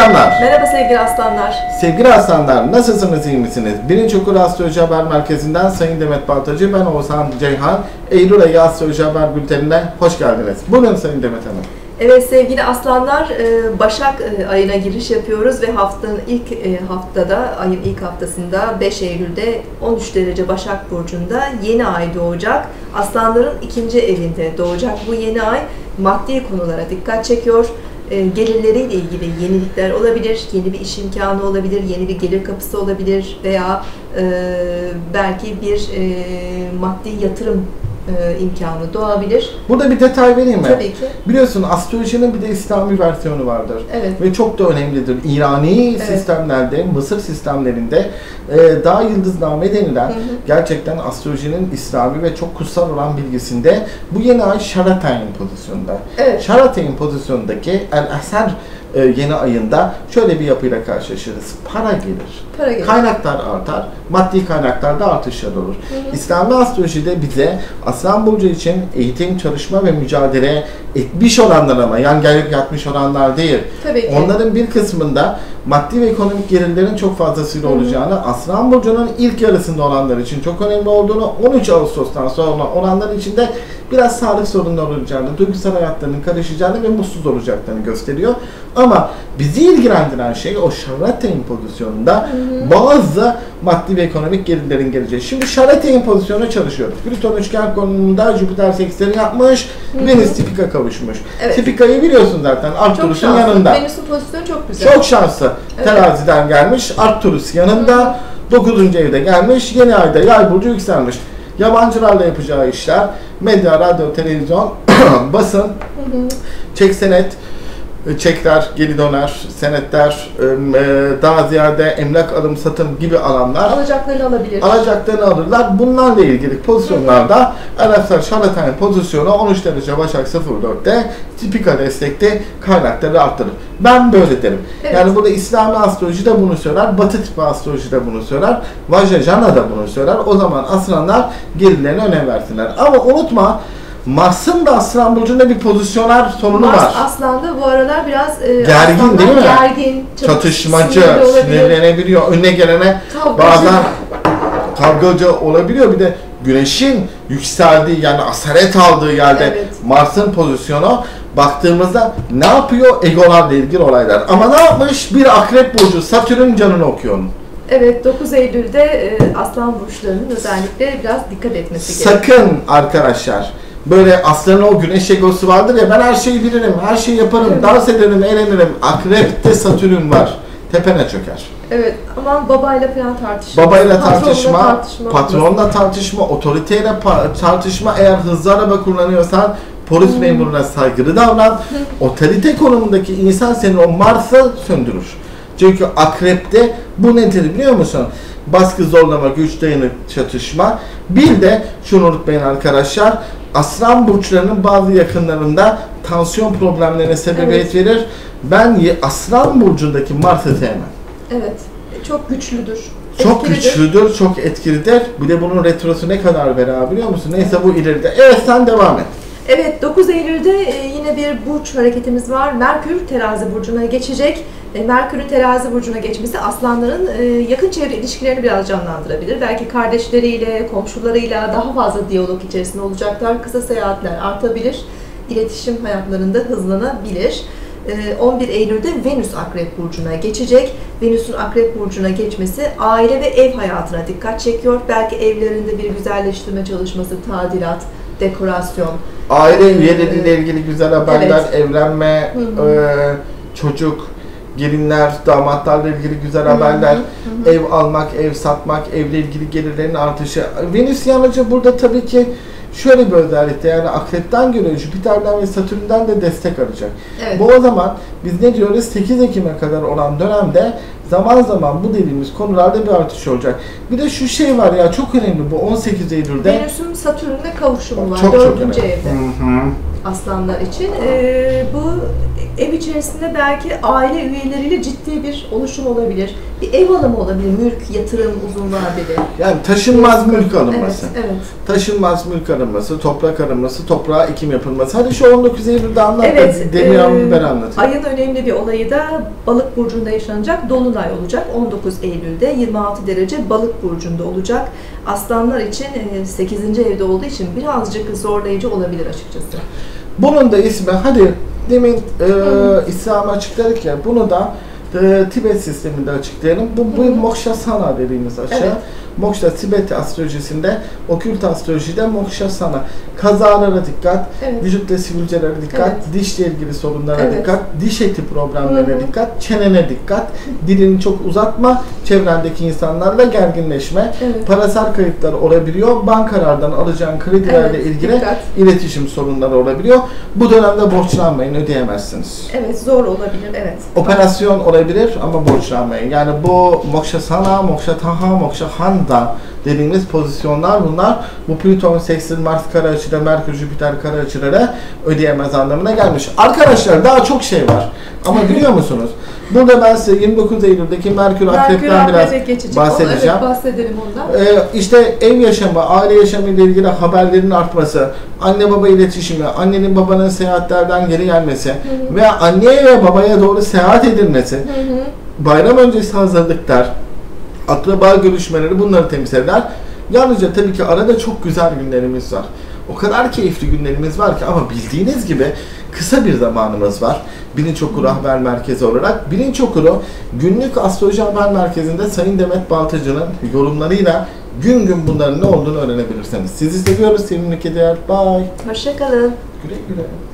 aslanlar. Merhaba sevgili aslanlar. Sevgili aslanlar, nasılsınız, iyi misiniz? Birinci Okul Astroloji Haber Merkezi'nden Sayın Demet Baltacı, ben Oğuzhan Ceyhan. Eylül ayı Astroloji Haber Bülteni'ne hoş geldiniz. Bugün Sayın Demet Hanım. Evet sevgili aslanlar, Başak ayına giriş yapıyoruz ve haftanın ilk haftada, ayın ilk haftasında 5 Eylül'de 13 derece Başak Burcu'nda yeni ay doğacak. Aslanların ikinci evinde doğacak bu yeni ay maddi konulara dikkat çekiyor. Gelirleriyle ilgili yenilikler olabilir, yeni bir iş imkanı olabilir, yeni bir gelir kapısı olabilir veya belki bir maddi yatırım imkanı doğabilir. Burada bir detay vereyim mi? Tabii ki. Biliyorsun astrolojinin bir de İslami versiyonu vardır. Evet. Ve çok da önemlidir. İrani sistemlerde, Mısır sistemlerinde Dağ Yıldızname denilen gerçekten astrolojinin İslami ve çok kutsal olan bilgisinde bu yeni ay Şarateyn pozisyonunda. Evet. Şarateyn pozisyondaki El-Eser yeni ayında şöyle bir yapıyla karşılaşırız. Para gelir. Para gelir. Kaynaklar artar. Maddi kaynaklarda artışlar olur. İslami astrolojide bize Aslan Burcu için eğitim, çalışma ve mücadele etmiş olanlar ama yani gelip yatmış olanlar değil. Tabii ki. Onların bir kısmında maddi ve ekonomik gelirlerin çok fazlasıyla olacağını, Aslan Burcu'nun ilk yarısında olanlar için çok önemli olduğunu, 13 Ağustos'tan sonra olanlar için de biraz sağlık sorunları olacağını, duygusal hayatlarının karışacağını ve mutsuz olacaklarını gösteriyor. Ama bizi ilgilendiren şey o Şarateyn pozisyonunda bazı maddi ve ekonomik gelirlerin geleceği. Şimdi Şarateyn pozisyonu çalışıyoruz. Plüton üçgen konumunda Jüpiter sekseni yapmış, Venüs tipika kavuşmuş. Evet. Tipikayı biliyorsun zaten, Arcturus'un yanında. Venüs'ün pozisyonu çok güzel. Çok şanslı. Evet. Teraziden gelmiş, Arcturus yanında, 9. evde gelmiş, yeni ayda Yay burcu yükselmiş. Yabancılarla yapacağı işler, medya, radyo, televizyon, basın, çek senet, çekler, geri döner, senetler, daha ziyade emlak alım satım gibi alanlar Alacaklarını alabilir. alacaklarını alırlar. Bunlarla ilgili pozisyonlarda El-Eser Şarateyn pozisyonu 13 derece Başak 04'te tipika destekte kaynakları arttırır. Ben böyle derim. Evet. Yani burada İslami astroloji de bunu söyler, Batı tipi astroloji de bunu söyler, Vajrayana da bunu söyler. O zaman aslanlar gelirlerine önem versinler. Ama unutma, Mars'ın da Aslan Burcu'nda bir pozisyoner sorunu Mars var. Aslan'da bu aralar biraz Gergin değil mi? Gergin, Çatışmacı, sinirli olabilir. sinirlenebiliyor, önüne gelene Kavgacı. bazen kavgacı olabiliyor. Bir de Güneş'in yükseldiği yani asaret aldığı yerde Evet. Mars'ın pozisyonu baktığımızda ne yapıyor? Egolarla ilgili olaylar. Ama ne yapmış? Bir Akrep Burcu, Satürn canını okuyor onun. Evet, 9 Eylül'de Aslan burçlarının özellikle biraz dikkat etmesi gerekiyor. Sakın arkadaşlar, böyle aslanın o güneş egosu vardır ya, ben her şeyi bilirim, her şeyi yaparım, dans ederim, eğlenirim. Akrep'te Satürn var. Tepene çöker. Evet, aman babayla falan tartışma. Babayla Patronla patronla tartışma, otoriteyle tartışma. Eğer hızlı araba kullanıyorsan polis memuruna saygılı davran. Otorite konumundaki insan senin o Mars'ı söndürür. Çünkü Akrep'te bu nedir biliyor musun? Baskı, zorlama, güç, dayanık, çatışma. Bir de şunu unutmayın arkadaşlar, Aslan burçlarının bazı yakınlarında tansiyon problemlerine sebebiyet verir. Ben Aslan burcundaki Mars'ı sevmem. Evet, çok güçlüdür. Çok etkilidir. güçlüdür, çok etkilidir. Bir de bunun retrosu ne kadar beraber biliyor musun? Neyse bu ileride. Evet, sen devam et. Evet, 9 Eylül'de yine bir burç hareketimiz var. Merkür terazi burcuna geçecek. Merkür'ün terazi burcuna geçmesi aslanların yakın çevre ilişkilerini biraz canlandırabilir. Belki kardeşleriyle, komşularıyla daha fazla diyalog içerisinde olacaklar. Kısa seyahatler artabilir. İletişim hayatlarında hızlanabilir. 11 Eylül'de Venüs Akrep Burcu'na geçecek. Venüs'ün Akrep Burcu'na geçmesi aile ve ev hayatına dikkat çekiyor. Belki evlerinde bir güzelleştirme çalışması, tadilat, dekorasyon. Aile üyeleriyle ilgili güzel haberler, Evet. evlenme, çocuk, gelinler, damatlarla ilgili güzel haberler, ev almak, ev satmak, evle ilgili gelirlerin artışı. Venüs yalnızca burada tabii ki şöyle bir özellikte, yani Akrep'ten göre Jüpiter'den ve Satürn'den de destek alacak. Evet. Bu o zaman biz ne diyoruz? 8 Ekim'e kadar olan dönemde zaman zaman bu dediğimiz konularda bir artış olacak. Bir de şu şey var ya, çok önemli bu 18 Eylül'de. Venüs'ün Satürn'le kavuşumu var. Çok 4. önemli. evde. Aslanlar için. Bu ev içerisinde belki aile üyeleriyle ciddi bir oluşum olabilir. Bir ev alımı olabilir. Mülk, yatırım, uzun vadeli. Yani taşınmaz mülk alınması. Evet, evet. Taşınmaz mülk alınması, toprak alınması, toprağa ekim yapılması. Hadi şu 19 Eylül'de anlat. Evet, Demirhan'ı ben anlatayım. ayın önemli bir olayı da Balık burcunda yaşanacak Dolunay olacak. 19 Eylül'de 26 derece Balık burcunda olacak. Aslanlar için 8. evde olduğu için birazcık zorlayıcı olabilir açıkçası. Bunun da ismi, hadi demin İslam'ı açıkladık ya, bunu da Tibet sisteminde açıklayalım. Bu Moksha Sana dediğimiz açı. Evet. Moksha, Tibet astrolojisinde, okült astrolojide Moksha Sana. Kazalara dikkat, evet. Vücutta sivilcelere dikkat, evet. Dişle ilgili sorunlara evet. Dikkat, diş eti problemlerine dikkat, çenene dikkat, dilini çok uzatma, çevrendeki insanlarla gerginleşme, evet. Parasal kayıplar olabiliyor, bankalardan alacağın kredilerle evet. ilgili dikkat. İletişim sorunları olabiliyor. Bu dönemde borçlanmayın, ödeyemezsiniz. Evet, zor olabilir, evet. Operasyon olabilir ama borçlanmayın. Yani bu Moksha Sana, Moksha Taha, Moksha Handa dediğimiz pozisyonlar bunlar. Bu Plüton, Seksil, Mars kare açıda, Merkür, Jüpiter kare açılara ödeyemez anlamına gelmiş. Arkadaşlar daha çok şey var. Ama biliyor musunuz? Burada ben size 29 Eylül'deki Merkür Akrep'ten biraz bahsedeceğim. Evet, bahsedelim ondan. İşte ev yaşamı, aile yaşamı ile ilgili haberlerin artması, anne baba iletişimi, annenin babanın seyahatlerden geri gelmesi veya anneye ve babaya doğru seyahat edilmesi, bayram öncesi hazırlıklar, akraba görüşmeleri bunları temsil eder. Yalnızca tabii ki arada çok güzel günlerimiz var. O kadar keyifli günlerimiz var ki ama bildiğiniz gibi kısa bir zamanımız var. Bilinç Okuru Haber Merkezi olarak. Bilinç Okuru günlük astroloji haber merkezinde Sayın Demet Baltacı'nın yorumlarıyla gün gün bunların ne olduğunu öğrenebilirsiniz. Sizi seviyoruz. Sevimli kediler. Bye. Hoşça kalın. Güle güle.